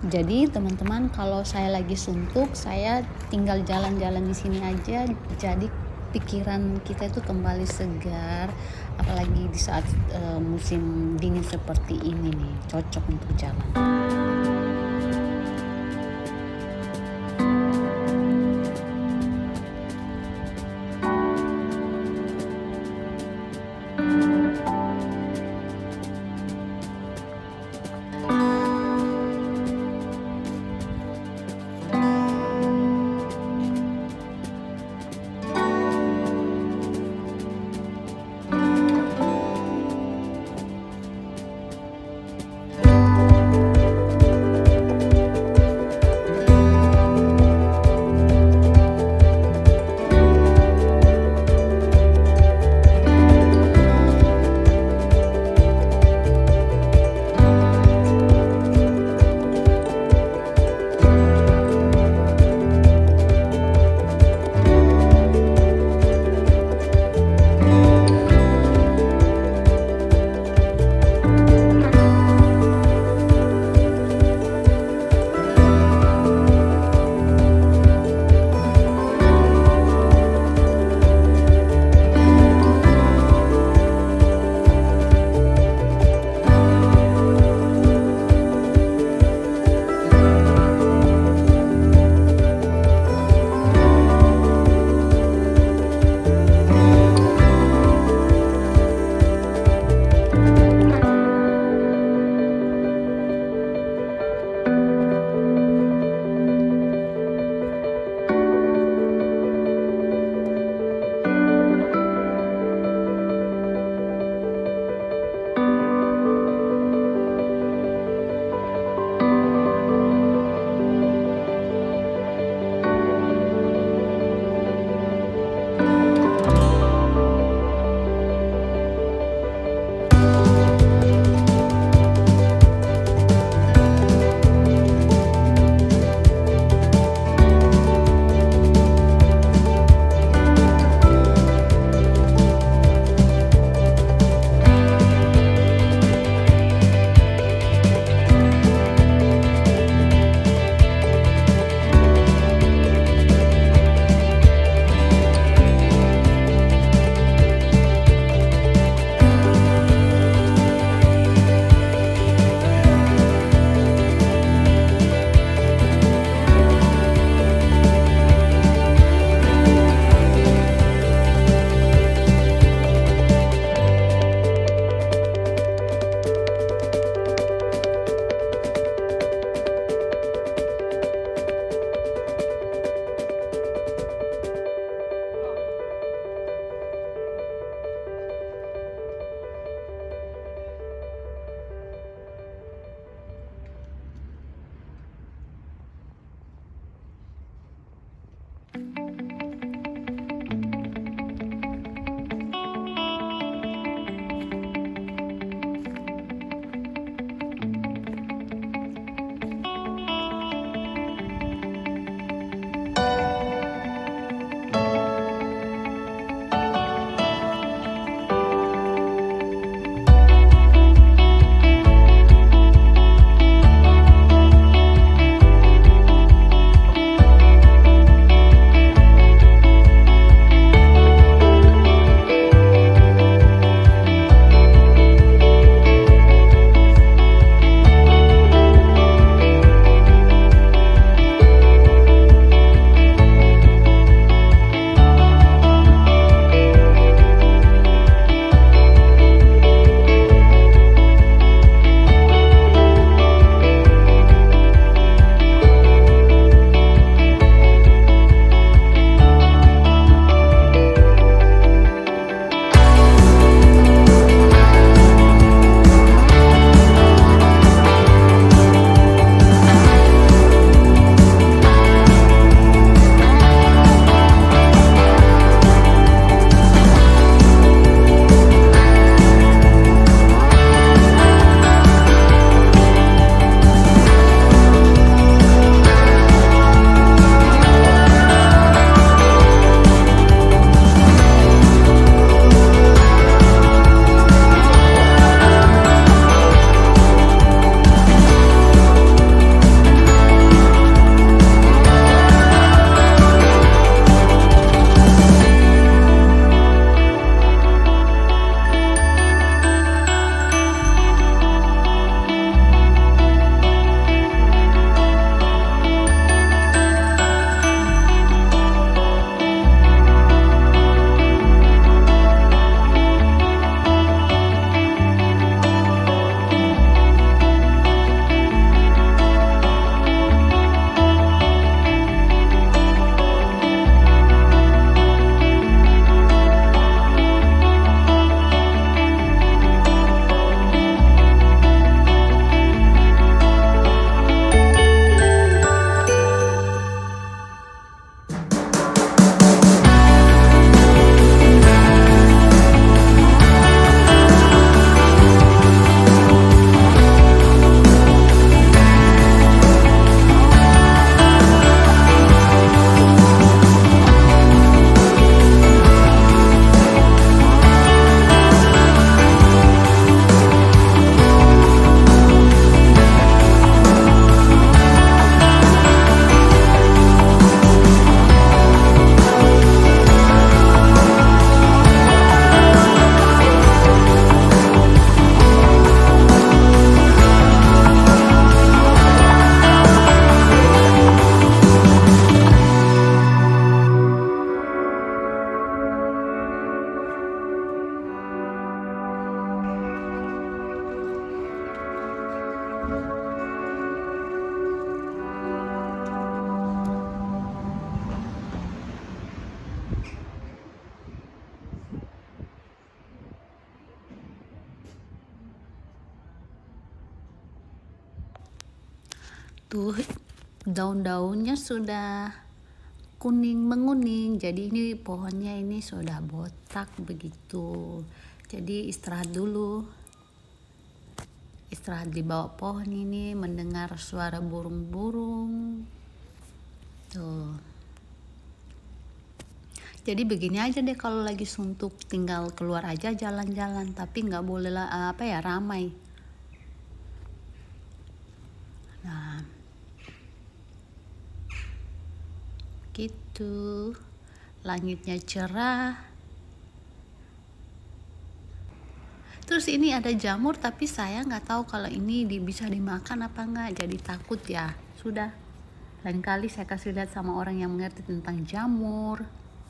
Jadi teman-teman, kalau saya lagi suntuk, saya tinggal jalan-jalan di sini aja, jadi pikiran kita itu kembali segar, apalagi di saat musim dingin seperti ini nih, cocok untuk jalan. Tuh, daun-daunnya sudah kuning menguning, jadi ini pohonnya ini sudah botak begitu. Jadi istirahat dulu, istirahat di bawah pohon ini, mendengar suara burung-burung tuh. Jadi begini aja deh, kalau lagi suntuk tinggal keluar aja jalan-jalan, tapi nggak boleh lah ramai. Nah gitu, langitnya cerah. Terus ini ada jamur, tapi saya nggak tahu kalau ini bisa dimakan apa nggak, jadi takut ya. Sudah, lain kali saya kasih lihat sama orang yang mengerti tentang jamur.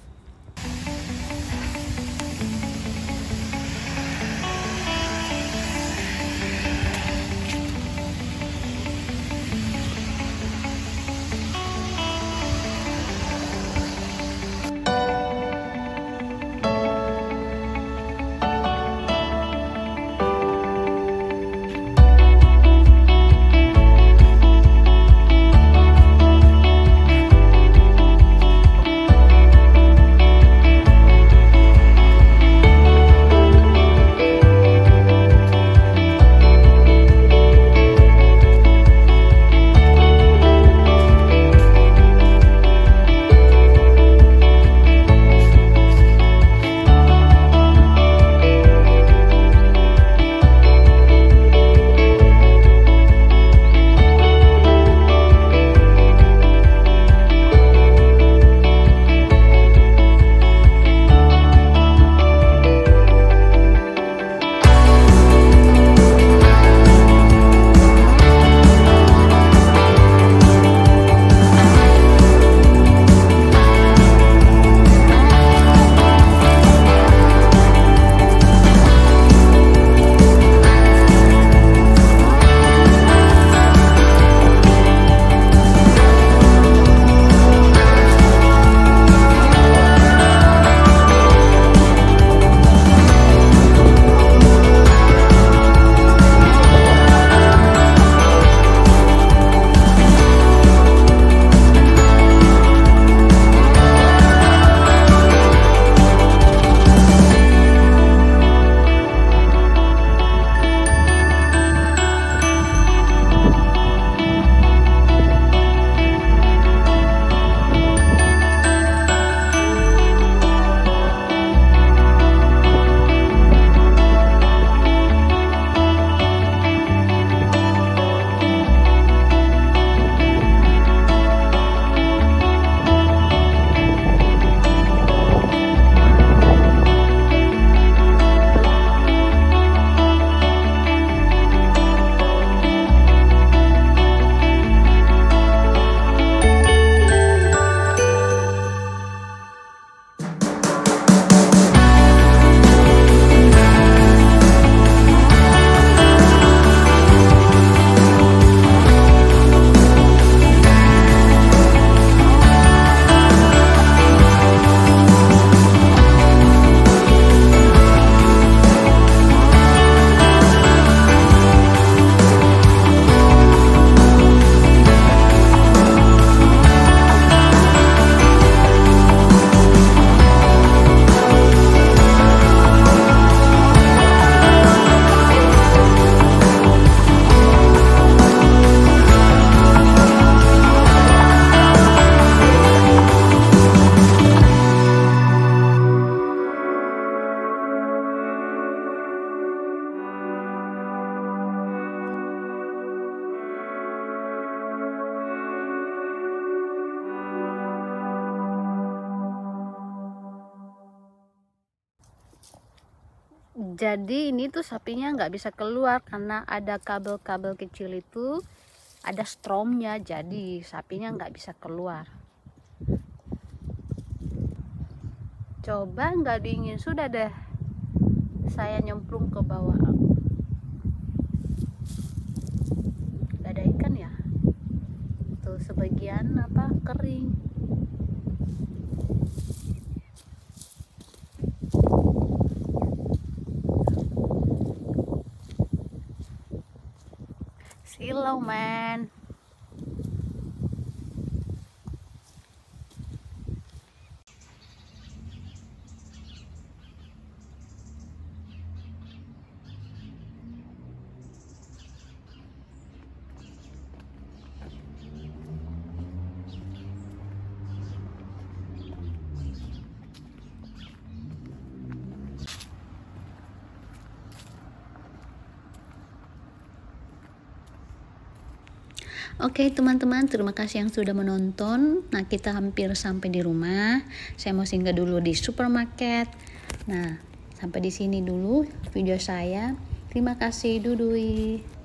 Jadi ini tuh sapinya nggak bisa keluar karena ada kabel-kabel kecil itu, ada stromnya, jadi sapinya nggak bisa keluar. Coba nggak dingin, sudah deh saya nyemplung ke bawah. Gak ada ikan ya, tuh sebagian kering. Silau man. Oke teman-teman, terima kasih yang sudah menonton. Nah, kita hampir sampai di rumah. Saya mau singgah dulu di supermarket. Nah, sampai di sini dulu video saya. Terima kasih, Dudui.